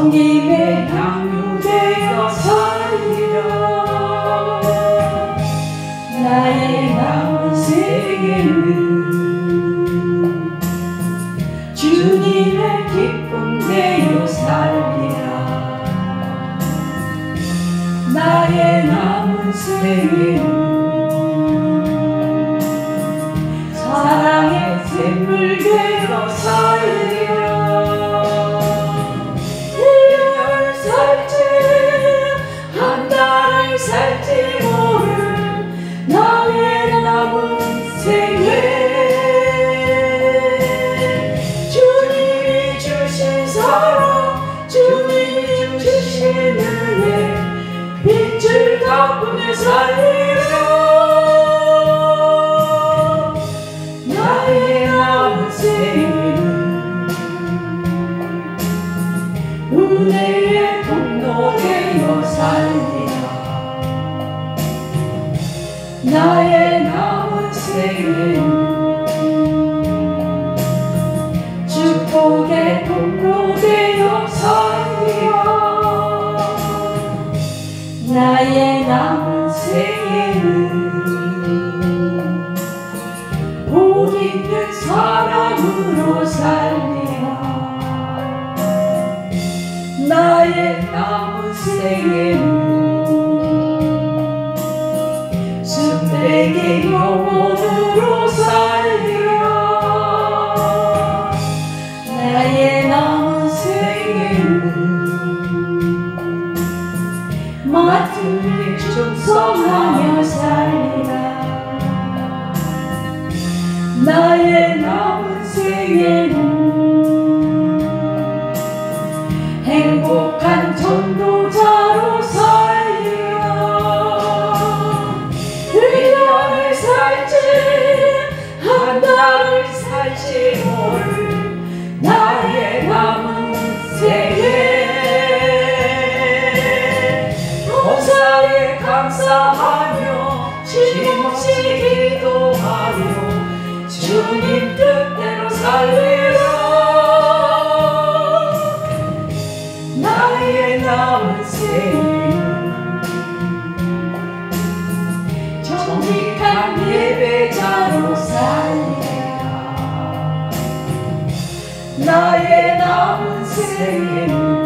성김에 향유되어 살리라. 나의 남은 생애는 주님의 기쁨 내어 살리라. 나의 남은 생애는 사랑의 샘물 되어 살리라. 1년을 살지 한 달을 살지 모를 나의 남은 생애, 주님이 주신 사랑, 주님이 주신 은혜, 빛을 갚으며 살리라. 나의 남은 생애는 은혜의 통로 되어 살리라. 나의 남은 생애는 축복의 통로 되어 살리라. 나의 남은 생애는 복 있는 사랑으로 살리라. 나의 남은 생애는 순백의 영혼으로 살리라. 나의 남은 생애는 맡은 일 충성하며 살리라. 나의 남은 생애는 행복한 전도자로 살리라. 1년을 살지 한 달을 살지 모를 나의 남은 생애, 범사에 감사하며 쉼없이 기도하며 주님 뜻대로 살리라. 나의 남은 생애는 정직한 예배자로 살리라. 나의 남은 생애는